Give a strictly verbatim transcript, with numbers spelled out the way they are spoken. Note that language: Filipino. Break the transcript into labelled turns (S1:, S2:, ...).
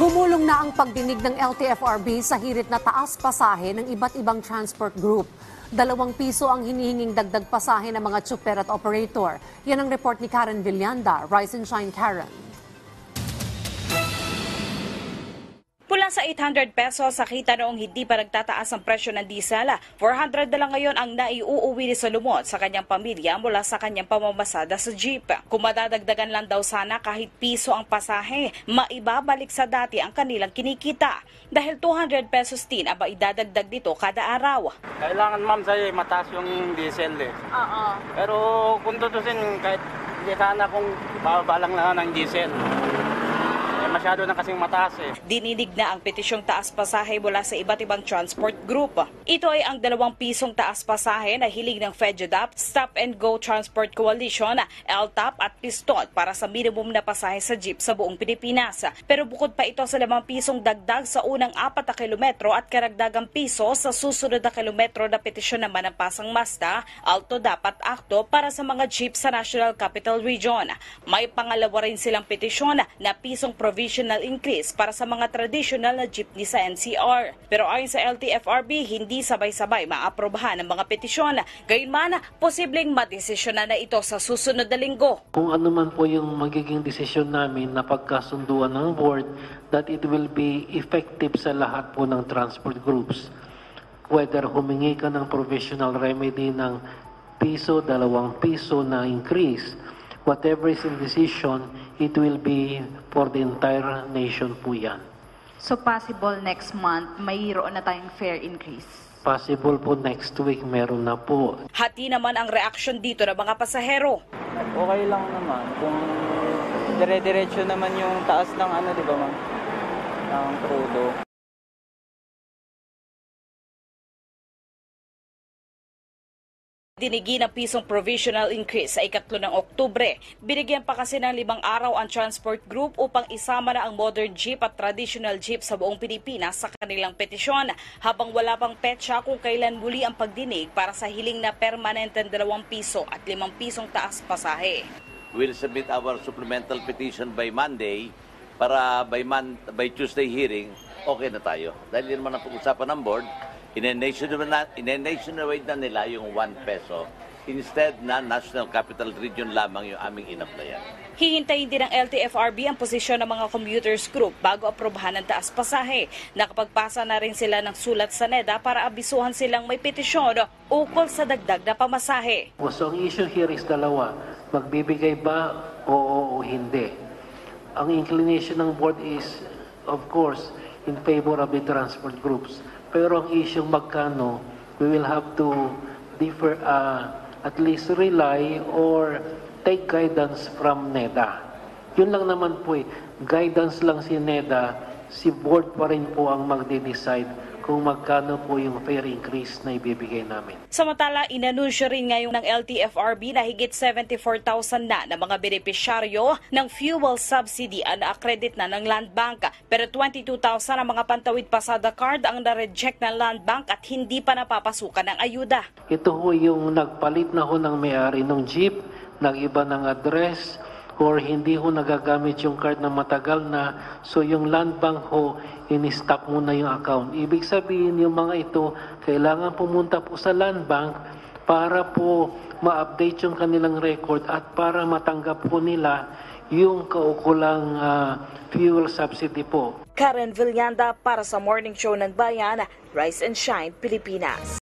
S1: Gumulong na ang pagdinig ng L T F R B sa hirit na taas pasahe ng iba't ibang transport group. Dalawang piso ang hinihinging dagdag pasahe ng mga tsuper at operator. Yan ang report ni Karen Villanda. Rise and shine, Karen.
S2: Mula sa eight hundred pesos sa kita noong hindi pa nagtataas ang presyo ng diesel, four hundred na lang ngayon ang naiuuwi ni Solomon sa kanyang pamilya mula sa kanyang pamamasada sa jeep. Kung madadagdagan lang daw sana kahit piso ang pasahe, maibabalik sa dati ang kanilang kinikita. Dahil two hundred pesos din ang maidadagdag dito kada araw.
S3: Kailangan ma'am sa'yo mataas yung diesel eh.
S2: Oo.
S3: Pero kung tutusin kahit hindi sana kung babalang lang ng diesel. Masyado na kasing mataas eh.
S2: Dinidig na ang petisyong taas pasahe mula sa iba't ibang transport group. Ito ay ang dalawang pisong taas pasahe na hiling ng FEDUDAP, Stop and Go Transport Coalition, L T A P at Piston para sa minimum na pasahe sa jeep sa buong Pilipinas. Pero bukod pa ito sa limang pisong dagdag sa unang apat na kilometro at karagdagang piso sa susunod na kilometro na petisyon naman ng Pasang Masta, Alto D A P at Acto para sa mga jeep sa National Capital Region. May pangalawa rin silang petisyon na pisong provisional increase para sa mga traditional na jeepney sa N C R. Pero ayon sa L T F R B, hindi sabay-sabay maaprobahan ang mga petisyon. Gayunman, posibleng madesisyonan na ito sa susunod na linggo.
S4: Kung ano man po yung magiging desisyon namin na pagkasunduan ng board, that it will be effective sa lahat po ng transport groups. Whether humingi ka ng provisional remedy ng piso, dalawang piso na increase, whatever is in decision, it will be for the entire nation po yan.
S5: So possible next month, mayroon na tayong fare increase?
S4: Possible po next week, meron na po.
S2: Hati naman ang reaksyon dito ng mga pasahero.
S3: Okay lang naman kung dire-diretso naman yung taas ng ano, di ba ma'am? Ng crudo.
S2: Dinigi ng pisong provisional increase sa ikatlo ng Oktubre. Binigyan pa kasi ng limang araw ang transport group upang isama na ang modern jeep at traditional jeep sa buong Pilipinas sa kanilang petisyon, habang wala pang petsa kung kailan muli ang pagdinig para sa hiling na permanenteng dalawang piso at limang pisong taas pasahe.
S6: We'll submit our supplemental petition by Monday para by, Mon by Tuesday hearing, okay na tayo. Dahil yun naman ang pag-usapan ng board, in-nationwide na nila yung one peso. Instead na National Capital Region lamang yung aming inaplayan.
S2: Hihintayin din ng L T F R B ang posisyon ng mga commuters group bago aprobahan ng taas pasahe. Nakapagpasa na rin sila ng sulat sa NEDA para abisuhan silang may petisyon ukol sa dagdag na pamasahe.
S4: So ang issue here is dalawa. Magbibigay ba o, o hindi? Ang inclination ng board is, of course, in favor of the transport groups. Pero ang issue magkano, we will have to differ, uh, at least rely or take guidance from NEDA. Yun lang naman po eh. Guidance lang si NEDA, si board pa rin po ang magde-decide kung magkano po yung fare increase na ibibigay namin.
S2: Samantala, inanunsyo rin ngayon ng L T F R B na higit seventy-four thousand na ng mga benepisyaryo ng fuel subsidy ang na-accredit na ng Land Bank. Pero twenty-two thousand ang mga pantawid pasada card ang na-reject ng Land Bank at hindi pa napapasukan ng ayuda.
S4: Ito ho yung nagpalit na ho ng may-ari ng jeep, nag-iba ng address, or hindi ho nagagamit yung card na matagal na, so yung Land Bank ho, in-stop muna yung account. Ibig sabihin, yung mga ito, kailangan pumunta po sa Land Bank para po ma-update yung kanilang record at para matanggap po nila yung kaukulang uh, fuel subsidy po.
S2: Karen Villanda para sa Morning Show ng Bayan, Rise and Shine, Pilipinas.